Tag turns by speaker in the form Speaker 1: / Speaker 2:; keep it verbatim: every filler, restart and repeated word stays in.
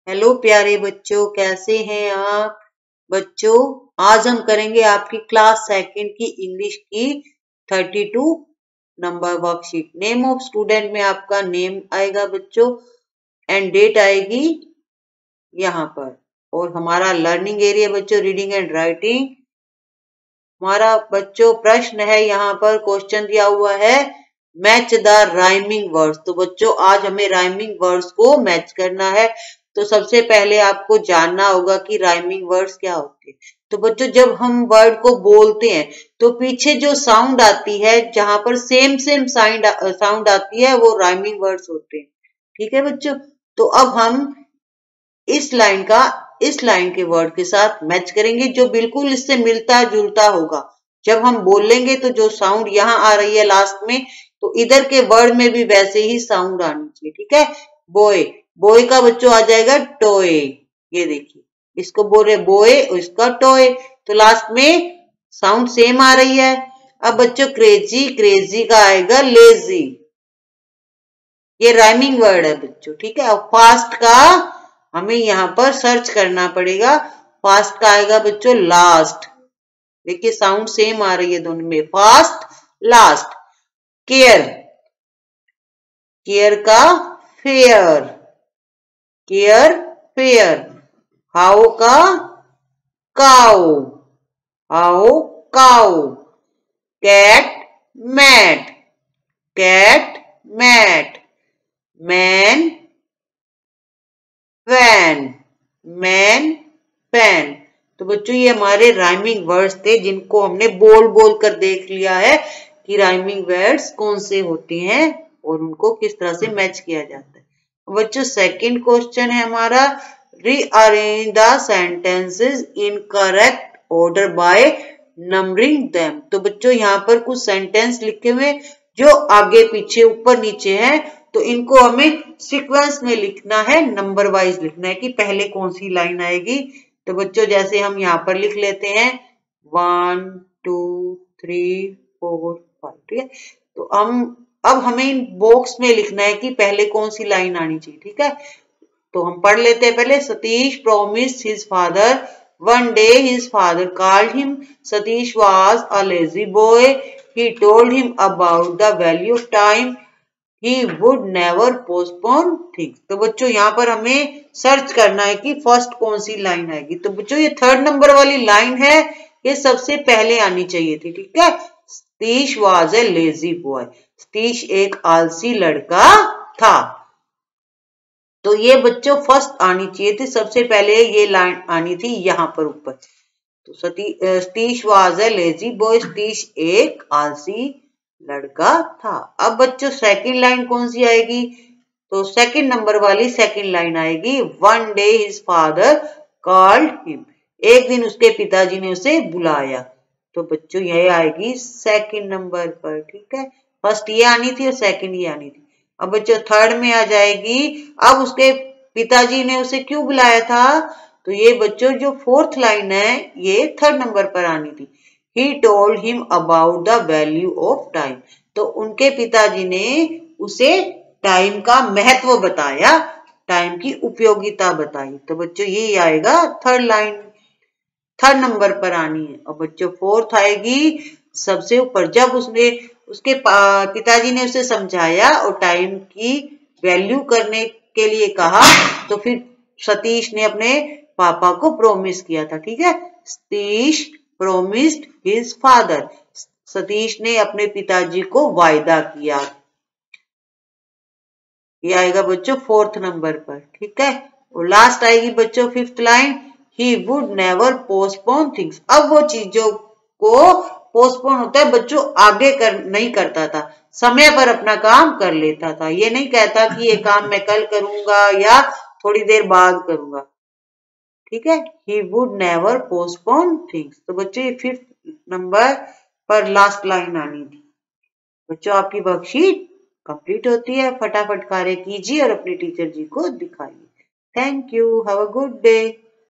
Speaker 1: Hello प्यारे बच्चों, कैसे हैं आप बच्चों। आज हम करेंगे आपकी क्लास सेकंड की इंग्लिश की thirty two number worksheet. Name of student में आपका नेम आएगा बच्चों एंड डेट आएगी यहाँ पर। और हमारा लर्निंग एरिया बच्चों रीडिंग एंड राइटिंग। हमारा बच्चों प्रश्न है, यहाँ पर क्वेश्चन दिया हुआ है मैच द राइमिंग वर्ड्स। तो बच्चों आज हमें राइमिंग वर्ड्स को मैच करना है। तो सबसे पहले आपको जानना होगा कि राइमिंग वर्ड्स क्या होते हैं। तो बच्चों जब हम वर्ड को बोलते हैं तो पीछे जो साउंड आती है, जहां पर सेम सेम साउंड साउंड आती है, वो राइमिंग वर्ड्स होते हैं। ठीक है बच्चों। तो अब हम इस लाइन का इस लाइन के वर्ड के साथ मैच करेंगे जो बिल्कुल इससे मिलता जुलता होगा। जब हम बोलेंगे तो जो साउंड यहाँ आ रही है लास्ट में, तो इधर के वर्ड में भी वैसे ही साउंड आनी चाहिए। ठीक है। बोय, बोय का बच्चों आ जाएगा टोय। ये देखिए, इसको बोल रहे बोय, इसका टोय। तो लास्ट में साउंड सेम आ रही है। अब बच्चों क्रेजी, क्रेजी का आएगा लेजी। ये राइमिंग वर्ड है बच्चों। ठीक है। अब फास्ट का हमें यहाँ पर सर्च करना पड़ेगा। फास्ट का आएगा बच्चों लास्ट। देखिए साउंड सेम आ रही है दोनों में, फास्ट लास्ट। केयर, केयर का फेयर, केयर फेयर। हाउ का cow, how cow. Cat mat, cat mat. Man van, man pan. तो बच्चों ये हमारे राइमिंग वर्ड्स थे जिनको हमने बोल बोल कर देख लिया है कि राइमिंग वर्ड्स कौन से होते हैं और उनको किस तरह से मैच किया जाता है। बच्चों सेकंड क्वेश्चन है हमारा, rearrange the sentences in correct order by numbering them. तो बच्चों यहाँ पर कुछ सेंटेंस लिखे हुए जो आगे पीछे ऊपर नीचे है, तो इनको हमें सीक्वेंस में लिखना है, नंबर वाइज लिखना है कि पहले कौन सी लाइन आएगी। तो बच्चों जैसे हम यहाँ पर लिख लेते हैं one two three four five. ठीक है। तो हम अब हमें इन बॉक्स में लिखना है कि पहले कौन सी लाइन आनी चाहिए। ठीक है। तो हम पढ़ लेते हैं पहले। Satish promised his father one day his father called him. Satish was a lazy boy. He told him about the value of time. He would never postpone things। तो बच्चों यहाँ पर हमें सर्च करना है कि फर्स्ट कौन सी लाइन आएगी। तो बच्चों ये थर्ड नंबर वाली लाइन है, ये सबसे पहले आनी चाहिए थी। ठीक है। Satish was a lazy boy. Satish एक आलसी लड़का था। तो ये बच्चों फर्स्ट आनी चाहिए थी, सबसे पहले ये लाइन आनी थी यहाँ पर ऊपर। तो Satish was a lazy boy, Satish एक आलसी लड़का था। अब बच्चों सेकंड लाइन कौन सी आएगी। तो सेकंड नंबर वाली सेकंड लाइन आएगी, one day his father called him. एक दिन उसके पिताजी ने उसे बुलाया। तो बच्चों ये आएगी सेकंड नंबर पर। ठीक है। फर्स्ट ये आनी थी और सेकंड ये आनी थी। अब बच्चों थर्ड में आ जाएगी, अब उसके पिताजी ने उसे क्यों बुलाया था। तो ये बच्चों जो फोर्थ लाइन है ये थर्ड नंबर पर आनी थी। He told him about the value of time। तो उनके पिताजी ने उसे टाइम का महत्व बताया, टाइम की उपयोगिता बताई। तो बच्चों ये आएगा थर्ड लाइन, थर्ड नंबर पर आनी है। और बच्चों फोर्थ आएगी सबसे ऊपर, जब उसने उसके पिताजी ने उसे समझाया और टाइम की वैल्यू करने के लिए कहा, तो फिर सतीश ने अपने पापा को प्रॉमिस किया था। ठीक है। Satish promised his father। Satish ने अपने पिताजी को वायदा किया। ये आएगा बच्चों फोर्थ नंबर पर। ठीक है। और लास्ट आएगी बच्चों fifth line, he would never postpone things। अब वो चीजों को पोस्टपोन होता है बच्चों, आगे कर नहीं करता था, समय पर अपना काम कर लेता था। ये नहीं कहता कि ये काम मैं कल करूंगा या थोड़ी देर बाद करूंगा। ठीक है। He would never postpone things। तो बच्चों ये फिफ्थ नंबर पर लास्ट लाइन आनी थी। बच्चों आपकी वर्कशीट कंप्लीट होती है, फटाफट कार्य कीजिए और अपने टीचर जी को दिखाइए। Thank you, have a good day.